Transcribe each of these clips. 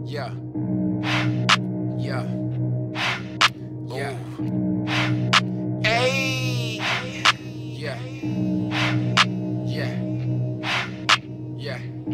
Yeah. Yeah. Yeah. Hey. Yeah. Yeah. Yeah.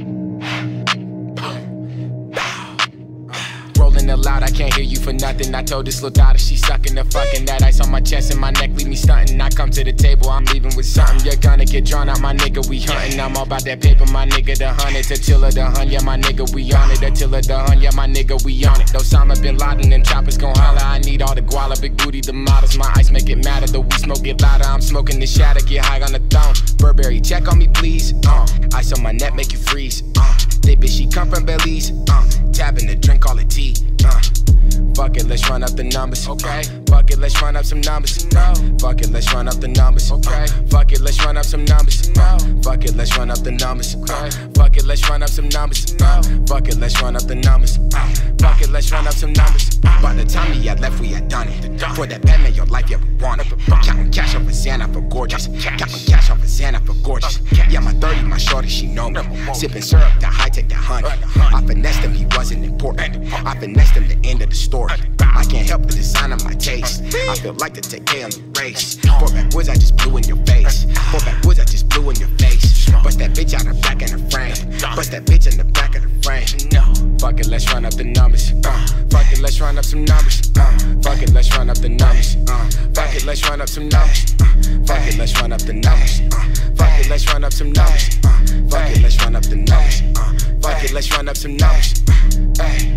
Rolling it loud, I can't hear you for nothing. I told this little daughter she sucking the fucking. That ice on my chest and my neck leave me stunting. I come to the table, I'm leaving with something. You're gonna get drawn out, my nigga, we hunting. I'm all about that paper, my nigga, the 100 to Tilla the hun, yeah, my nigga, we on it. Attila the hun, yeah, my nigga, we on it. Osama bin Laden and choppers gon' holler. I need all the guala, big booty, the models. My ice make it matter, the weed smoke get louder. I'm smoking the shatter, get high on the throne. Burberry, check on me, please. Ice on my neck, make you freeze. They bitch, she come from Belize. Tapping the drink, call it tea. Fuck it, let's run up the numbers. Okay. Fuck it, let's run up some numbers. Fuck it, let's run up the numbers. Okay. Fuck it, let's run up some numbers. Fuck it, let's run up the numbers. Fuck it, let's run up some numbers. Fuck it, let's run up the numbers. Fuck it, let's run up some numbers. By the time we had left, we had done it. For that Batman, your life, yeah, we want it. Counting cash off of Xana for gorgeous. Counting cash off of Xana for gorgeous. Yeah, my 30, my shorty, she know me. Sipping syrup, the high take, the honey. I finessed him, he wasn't important. I finessed him, the end of the story. I can't help the design of my taste. I feel like the TK on the race. Four backwoods, I just blew in your face. Four backwoods, I just blew in your face. Bust that bitch out the back in the frame. Bust that bitch in the back of the frame. Fuck it, let's run up the numbers. Fuck it, let's run up some numbers. Fuck it, let's run up the numbers. Fuck it, let's run up some numbers. Fuck it, let's run up the numbers. Fuck it, let's run up some numbers. Fuck it, let's run up the numbers. Fuck it, let's run up some numbers.